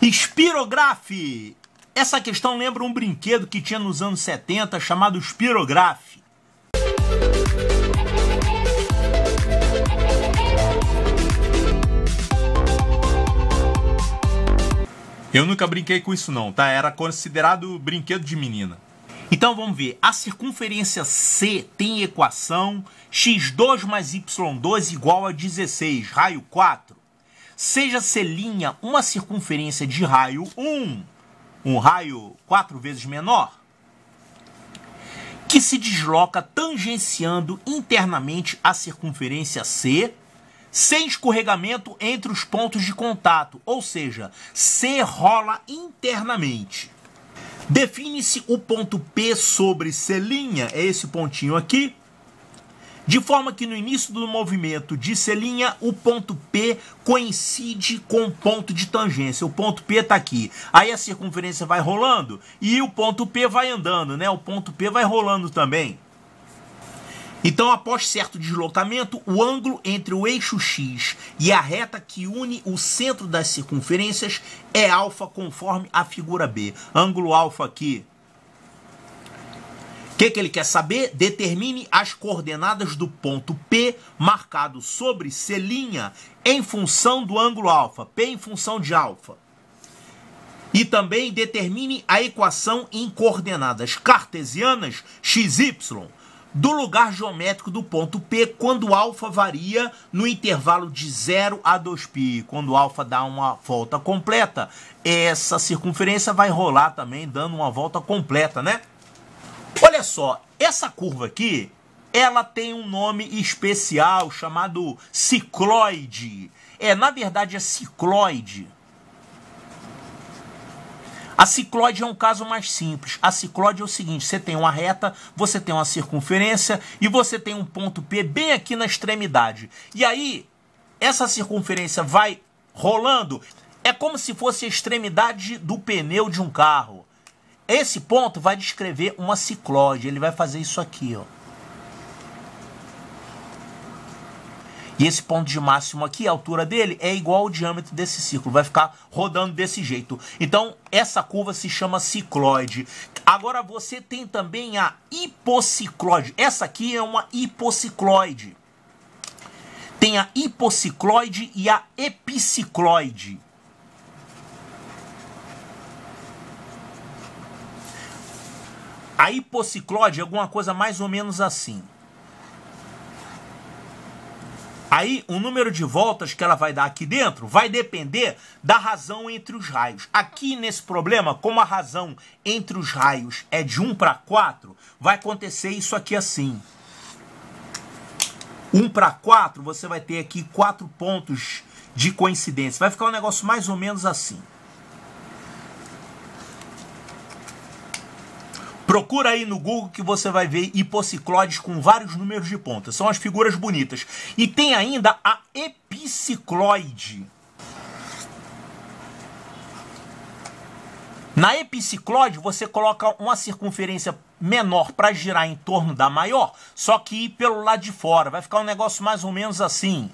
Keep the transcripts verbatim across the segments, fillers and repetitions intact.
Spirograph! Essa questão lembra um brinquedo que tinha nos anos setenta chamado Spirograph. Eu nunca brinquei com isso não, tá? Era considerado brinquedo de menina. Então vamos ver, a circunferência C tem equação x dois mais y dois igual a dezesseis, raio quatro. Seja C' uma circunferência de raio um, um raio quatro vezes menor, que se desloca tangenciando internamente a circunferência C, sem escorregamento entre os pontos de contato, ou seja, C rola internamente. Define-se o ponto P sobre C', é esse pontinho aqui, de forma que no início do movimento de C', o ponto P coincide com o ponto de tangência. O ponto P está aqui. Aí a circunferência vai rolando e o ponto P vai andando, né? O ponto P vai rolando também. Então, após certo deslocamento, o ângulo entre o eixo X e a reta que une o centro das circunferências é alfa, conforme a figura B. Ângulo alfa aqui. O que, que ele quer saber? Determine as coordenadas do ponto P marcado sobre C' em função do ângulo alfa. P em função de alfa. E também determine a equação em coordenadas cartesianas x y do lugar geométrico do ponto P quando alfa varia no intervalo de zero a dois π. Quando alfa dá uma volta completa, essa circunferência vai rolar também dando uma volta completa, né? Olha só, essa curva aqui, ela tem um nome especial chamado cicloide. É, na verdade é cicloide. A cicloide é um caso mais simples. A cicloide é o seguinte, você tem uma reta, você tem uma circunferência e você tem um ponto P bem aqui na extremidade. E aí, essa circunferência vai rolando, é como se fosse a extremidade do pneu de um carro. Esse ponto vai descrever uma cicloide, ele vai fazer isso aqui, ó. E esse ponto de máximo aqui, a altura dele, é igual ao diâmetro desse círculo. Vai ficar rodando desse jeito. Então, essa curva se chama cicloide. Agora, você tem também a hipocicloide. Essa aqui é uma hipocicloide. Tem a hipocicloide e a epicicloide. A hipocicloide é alguma coisa mais ou menos assim. Aí, o número de voltas que ela vai dar aqui dentro vai depender da razão entre os raios. Aqui nesse problema, como a razão entre os raios é de um para quatro, vai acontecer isso aqui assim. um para quatro, você vai ter aqui quatro pontos de coincidência. Vai ficar um negócio mais ou menos assim. Procura aí no Google que você vai ver hipocicloides com vários números de pontas. São as figuras bonitas. E tem ainda a epicicloide. Na epicicloide, você coloca uma circunferência menor para girar em torno da maior, só que ir pelo lado de fora. Vai ficar um negócio mais ou menos assim.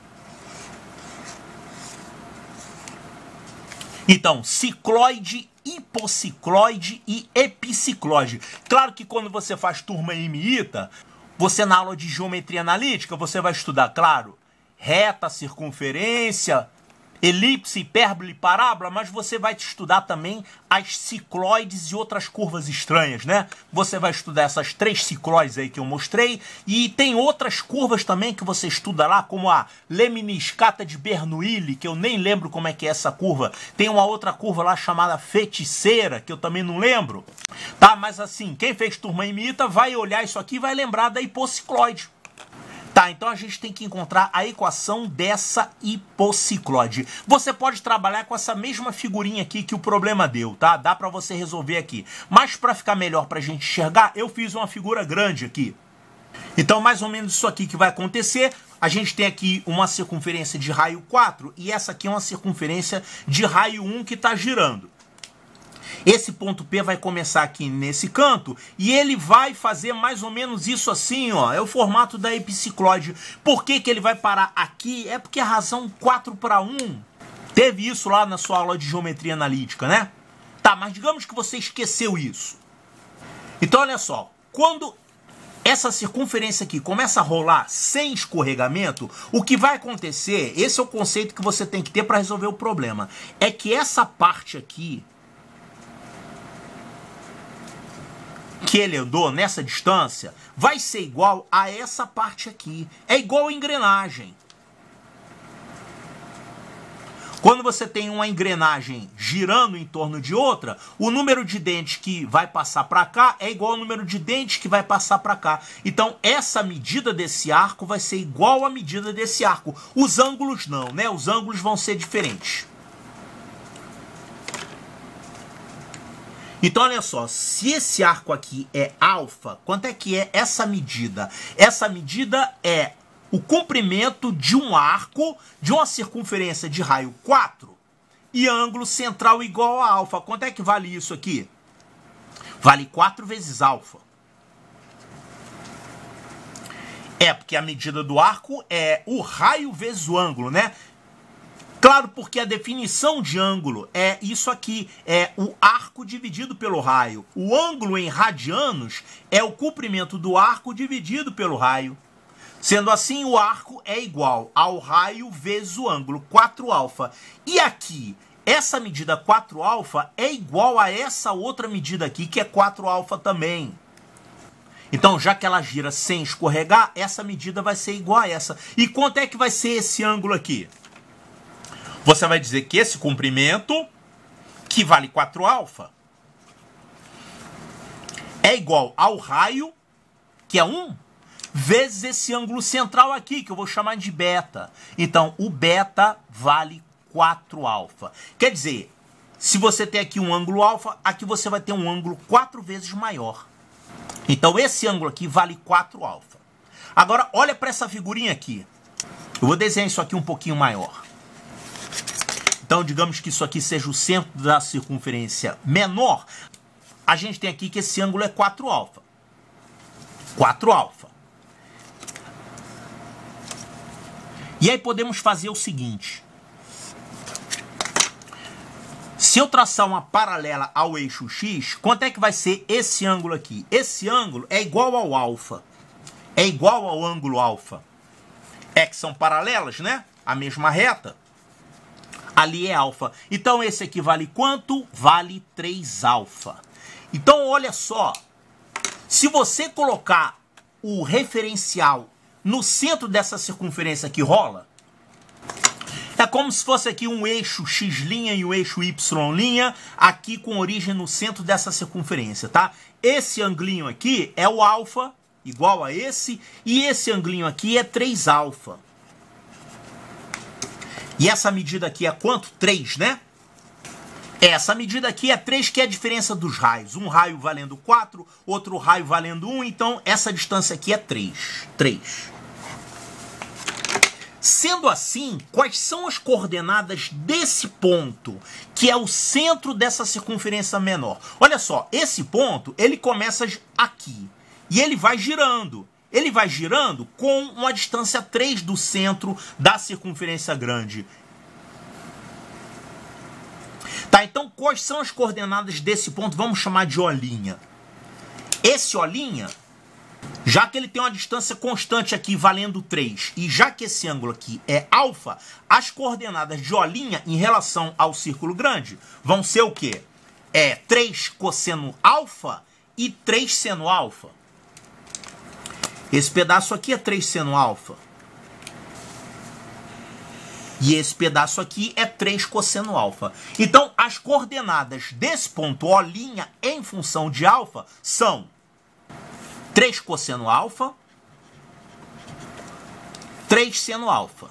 Então, cicloide, hipocicloide e epicicloide. Claro que quando você faz turma em ITA, você na aula de geometria analítica, você vai estudar, claro, reta, circunferência, elipse, hipérbole, parábola, mas você vai estudar também as cicloides e outras curvas estranhas, né? Você vai estudar essas três cicloides aí que eu mostrei, e tem outras curvas também que você estuda lá, como a lemniscata de Bernoulli, que eu nem lembro como é que é essa curva. Tem uma outra curva lá chamada feiticeira, que eu também não lembro. Tá, mas assim, quem fez turma em ITA vai olhar isso aqui e vai lembrar da hipocicloide. Tá, então a gente tem que encontrar a equação dessa hipocicloide. Você pode trabalhar com essa mesma figurinha aqui que o problema deu, tá? Dá pra você resolver aqui. Mas pra ficar melhor pra gente enxergar, eu fiz uma figura grande aqui. Então, mais ou menos isso aqui que vai acontecer. A gente tem aqui uma circunferência de raio quatro e essa aqui é uma circunferência de raio um que tá girando. Esse ponto P vai começar aqui nesse canto e ele vai fazer mais ou menos isso assim, ó. É o formato da epicicloide. Por que que ele vai parar aqui? É porque a razão quatro para um Teve isso lá na sua aula de geometria analítica, né? Tá, mas digamos que você esqueceu isso. Então, olha só. Quando essa circunferência aqui começa a rolar sem escorregamento, o que vai acontecer, esse é o conceito que você tem que ter para resolver o problema, é que essa parte aqui, que ele andou nessa distância, vai ser igual a essa parte aqui. É igual a engrenagem. Quando você tem uma engrenagem girando em torno de outra, o número de dentes que vai passar para cá é igual ao número de dentes que vai passar para cá. Então, essa medida desse arco vai ser igual à medida desse arco. Os ângulos não, né? Os ângulos vão ser diferentes. Então, olha só, se esse arco aqui é alfa, quanto é que é essa medida? Essa medida é o comprimento de um arco de uma circunferência de raio quatro e ângulo central igual a alfa. Quanto é que vale isso aqui? Vale quatro vezes alfa. É, porque a medida do arco é o raio vezes o ângulo, né? Claro, porque a definição de ângulo é isso aqui, é o arco dividido pelo raio. O ângulo em radianos é o comprimento do arco dividido pelo raio. Sendo assim, o arco é igual ao raio vezes o ângulo, quatro alfa. E aqui, essa medida quatro alfa é igual a essa outra medida aqui, que é quatro alfa também. Então, já que ela gira sem escorregar, essa medida vai ser igual a essa. E quanto é que vai ser esse ângulo aqui? Você vai dizer que esse comprimento, que vale quatro alfa, é igual ao raio, que é um, vezes esse ângulo central aqui, que eu vou chamar de beta. Então, o beta vale quatro alfa. Quer dizer, se você tem aqui um ângulo alfa, aqui você vai ter um ângulo quatro vezes maior. Então, esse ângulo aqui vale quatro alfa. Agora, olha para essa figurinha aqui. Eu vou desenhar isso aqui um pouquinho maior. Então, digamos que isso aqui seja o centro da circunferência menor. A gente tem aqui que esse ângulo é quatro alfa. quatro alfa. E aí podemos fazer o seguinte. Se eu traçar uma paralela ao eixo X, quanto é que vai ser esse ângulo aqui? Esse ângulo é igual ao alfa. É igual ao ângulo alfa. É que são paralelas, né? A mesma reta. Ali é alfa. Então esse aqui vale quanto? Vale três alfa. Então olha só. Se você colocar o referencial no centro dessa circunferência que rola, é como se fosse aqui um eixo X' e um eixo Y', aqui com origem no centro dessa circunferência, tá? Esse anglinho aqui é o alfa, igual a esse, e esse anglinho aqui é três alfa. E essa medida aqui é quanto? três, né? Essa medida aqui é três, que é a diferença dos raios. Um raio valendo quatro, outro raio valendo um, então essa distância aqui é três. três. Sendo assim, quais são as coordenadas desse ponto, que é o centro dessa circunferência menor? Olha só, esse ponto, ele começa aqui, e ele vai girando. Ele vai girando com uma distância três do centro da circunferência grande. Tá, então quais são as coordenadas desse ponto? Vamos chamar de O'. Esse O', já que ele tem uma distância constante aqui valendo três, e já que esse ângulo aqui é alfa, as coordenadas de O' em relação ao círculo grande vão ser o quê? É três cosseno alfa e três seno alfa. Esse pedaço aqui é três seno alfa. E esse pedaço aqui é três cosseno alfa. Então, as coordenadas desse ponto O' em função de alfa são três cosseno alfa, três seno alfa.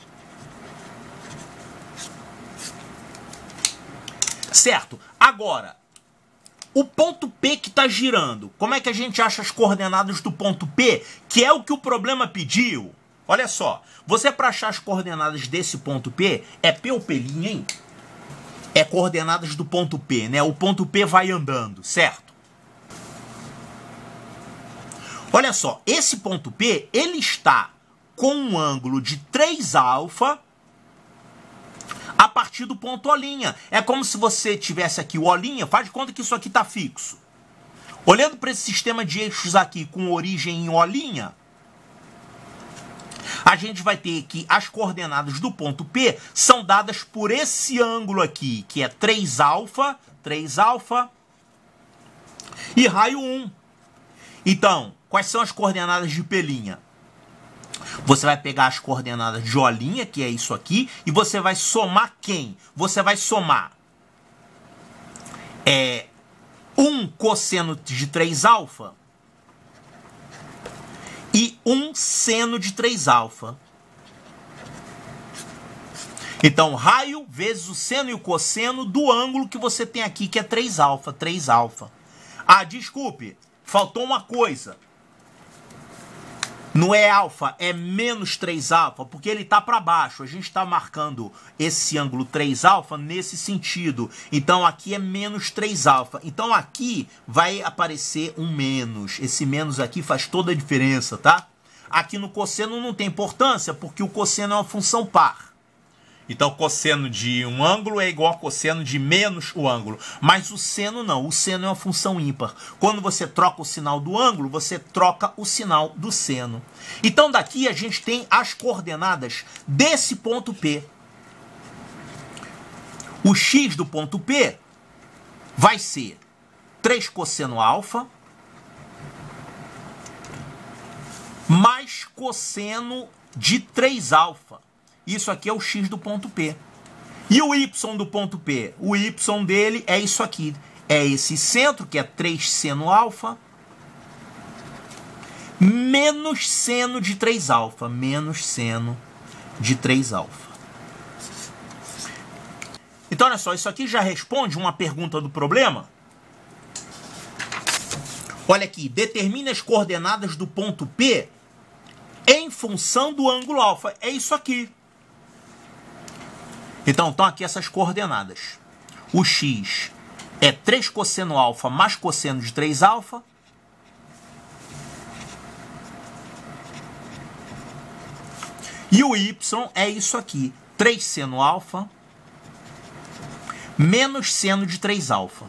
Certo? Agora, o ponto P que está girando, como é que a gente acha as coordenadas do ponto P, que é o que o problema pediu? Olha só, você para achar as coordenadas desse ponto P, é P ou P', hein? É coordenadas do ponto P, né? O ponto P vai andando, certo? Olha só, esse ponto P, ele está com um ângulo de três alfa partir do ponto O'. É como se você tivesse aqui o O', faz de conta que isso aqui está fixo. Olhando para esse sistema de eixos aqui com origem em O', a gente vai ter que as coordenadas do ponto P são dadas por esse ângulo aqui, que é três alfa, três alfa e raio um. Então, quais são as coordenadas de P'? Você vai pegar as coordenadas de O', que é isso aqui, e você vai somar quem? Você vai somar é, um cosseno de três alfa e um seno de três alfa. Então, raio vezes o seno e o cosseno do ângulo que você tem aqui, que é três alfa, três alfa. Ah, desculpe, faltou uma coisa. Não é alfa, é menos três alfa, porque ele está para baixo. A gente está marcando esse ângulo três alfa nesse sentido. Então, aqui é menos três alfa. Então, aqui vai aparecer um menos. Esse menos aqui faz toda a diferença, tá? Aqui no cosseno não tem importância, porque o cosseno é uma função par. Então, cosseno de um ângulo é igual a cosseno de menos o ângulo. Mas o seno não. O seno é uma função ímpar. Quando você troca o sinal do ângulo, você troca o sinal do seno. Então, daqui a gente tem as coordenadas desse ponto P. O x do ponto P vai ser três cosseno alfa mais cosseno de três alfa. Isso aqui é o x do ponto P. E o y do ponto P? O y dele é isso aqui. É esse centro, que é três seno alfa, menos seno de três alfa. Menos seno de três alfa. Então, olha só, isso aqui já responde uma pergunta do problema. Olha aqui, determine as coordenadas do ponto P em função do ângulo alfa. É isso aqui. Então, estão aqui essas coordenadas. O x é três cosseno alfa mais cosseno de três alfa. E o y é isso aqui. três seno alfa menos seno de três alfa.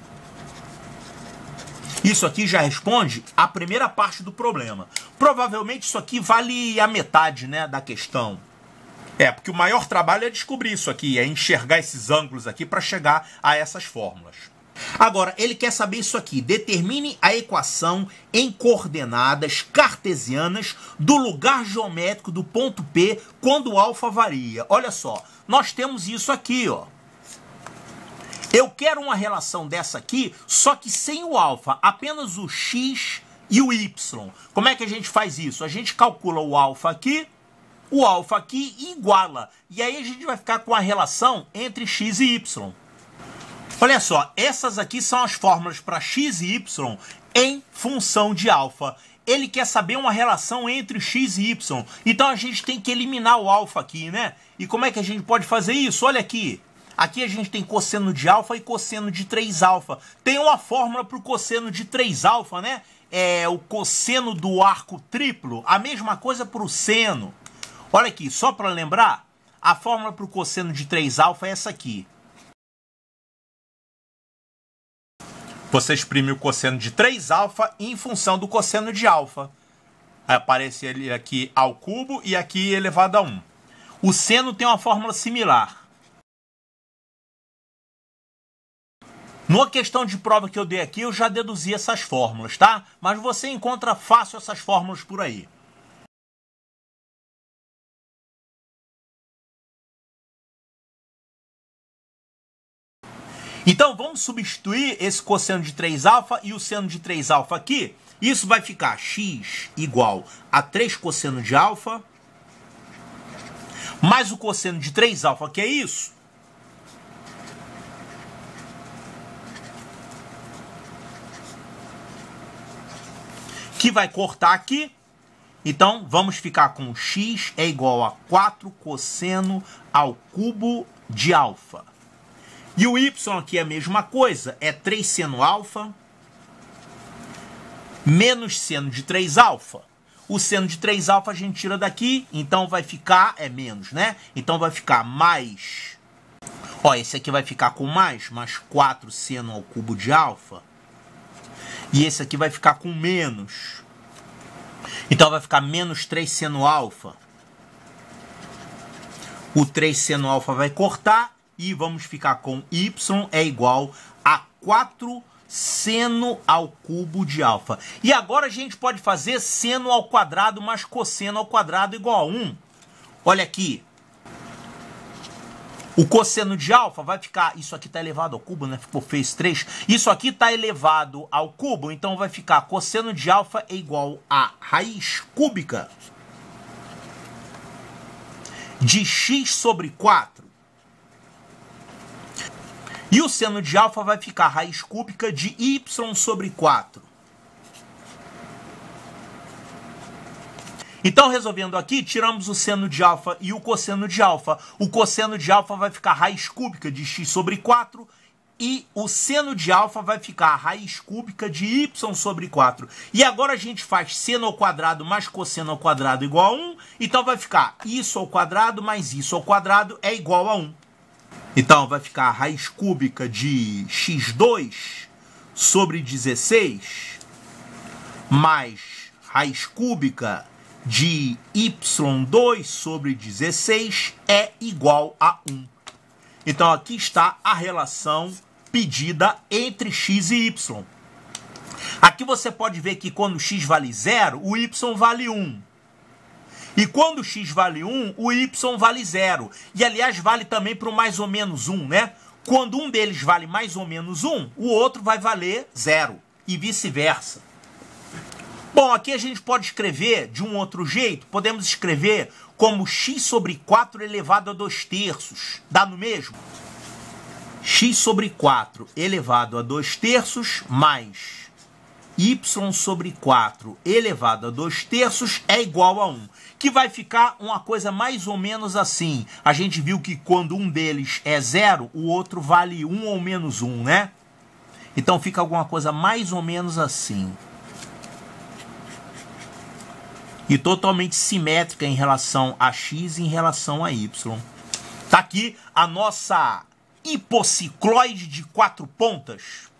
Isso aqui já responde a primeira parte do problema. Provavelmente isso aqui vale a metade, né, da questão. É, porque o maior trabalho é descobrir isso aqui, é enxergar esses ângulos aqui para chegar a essas fórmulas. Agora, ele quer saber isso aqui. Determine a equação em coordenadas cartesianas do lugar geométrico do ponto P quando o alfa varia. Olha só, nós temos isso aqui, ó. Eu quero uma relação dessa aqui, só que sem o alfa, apenas o x e o y. Como é que a gente faz isso? A gente calcula o alfa aqui, o alfa aqui e iguala. E aí a gente vai ficar com a relação entre x e y. Olha só, essas aqui são as fórmulas para x e y em função de alfa. Ele quer saber uma relação entre x e y. Então a gente tem que eliminar o alfa aqui, né? E como é que a gente pode fazer isso? Olha aqui. Aqui a gente tem cosseno de alfa e cosseno de três alfa. Tem uma fórmula para o cosseno de três alfa, né? É o cosseno do arco triplo. A mesma coisa para o seno. Olha aqui, só para lembrar, a fórmula para o cosseno de três alfa é essa aqui. Você exprime o cosseno de três alfa em função do cosseno de alfa. Aí aparece ele aqui ao cubo e aqui elevado a um. O seno tem uma fórmula similar. Numa questão de prova que eu dei aqui, eu já deduzi essas fórmulas, tá? Mas você encontra fácil essas fórmulas por aí. Então, vamos substituir esse cosseno de três alfa e o seno de três alfa aqui. Isso vai ficar x igual a três cosseno de alfa, mais o cosseno de três alfa, que é isso. Que vai cortar aqui. Então, vamos ficar com x é igual a quatro cosseno ao cubo de alfa. E o y aqui é a mesma coisa, é três seno alfa menos seno de três alfa. O seno de três alfa a gente tira daqui, então vai ficar, é menos, né? Então vai ficar mais Ó, esse aqui vai ficar com mais, mais quatro seno ao cubo de alfa. E esse aqui vai ficar com menos. Então vai ficar menos três seno alfa. O três seno alfa vai cortar e vamos ficar com y é igual a quatro seno ao cubo de alfa. E agora a gente pode fazer seno ao quadrado mais cosseno ao quadrado igual a um. Olha aqui. O cosseno de alfa vai ficar... Isso aqui está elevado ao cubo, né? Ficou feio esse três. Isso aqui está elevado ao cubo, então vai ficar cosseno de alfa é igual a raiz cúbica de x sobre quatro. E o seno de alfa vai ficar raiz cúbica de y sobre quatro. Então, resolvendo aqui, tiramos o seno de alfa e o cosseno de alfa. O cosseno de alfa vai ficar raiz cúbica de x sobre quatro. E o seno de alfa vai ficar raiz cúbica de y sobre quatro. E agora a gente faz seno ao quadrado mais cosseno ao quadrado igual a um. Então vai ficar isso ao quadrado mais isso ao quadrado é igual a um. Então vai ficar raiz cúbica de x dois sobre dezesseis mais raiz cúbica de y dois sobre dezesseis é igual a um. Então aqui está a relação pedida entre x e y. Aqui você pode ver que quando x vale zero, o y vale um. E quando x vale um, o y vale zero. E aliás vale também para o mais ou menos um, né? Quando um deles vale mais ou menos um, o outro vai valer zero. E vice-versa. Bom, aqui a gente pode escrever de um outro jeito. Podemos escrever como x sobre quatro elevado a dois terços. Dá no mesmo? X sobre quatro elevado a dois terços mais y sobre quatro elevado a dois terços é igual a um. Que vai ficar uma coisa mais ou menos assim. A gente viu que quando um deles é zero, o outro vale um ou menos um, né? Então fica alguma coisa mais ou menos assim. E totalmente simétrica em relação a x e em relação a y. Tá aqui a nossa hipocicloide de quatro pontas.